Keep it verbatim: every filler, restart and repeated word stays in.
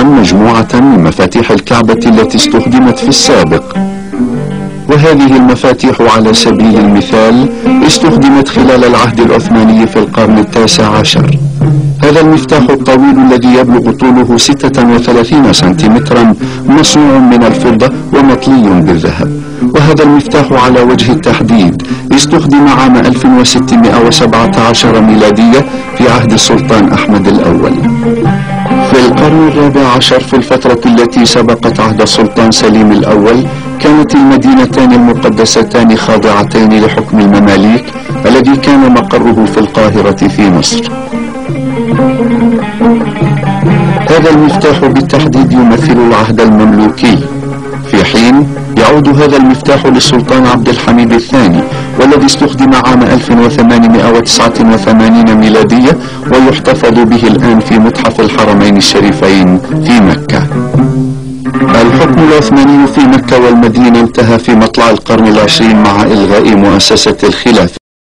مجموعة من مفاتيح الكعبة التي استخدمت في السابق، وهذه المفاتيح على سبيل المثال استخدمت خلال العهد العثماني في القرن التاسع عشر. هذا المفتاح الطويل الذي يبلغ طوله ستة وثلاثين سنتيمترا مصنوع من الفضة ومطلي بالذهب، وهذا المفتاح على وجه التحديد استخدم عام ألف وستمائة وسبعة عشر ميلادية في عهد السلطان أحمد الأول. في القرن الرابع عشر في الفترة التي سبقت عهد السلطان سليم الأول كانت المدينتان المقدستان خاضعتين لحكم المماليك الذي كان مقره في القاهرة في مصر. هذا المفتاح بالتحديد يمثل العهد المملوكي، في حين يعود هذا المفتاح للسلطان عبد الحميد الثاني والذي استخدم عام ألف وثمانمائة وتسعة وثمانين ميلادية ويحتفظ به الآن في متحف الحرمين الشريفين في مكة. الحكم العثماني في مكة والمدينة انتهى في مطلع القرن العشرين مع إلغاء مؤسسة الخلافة.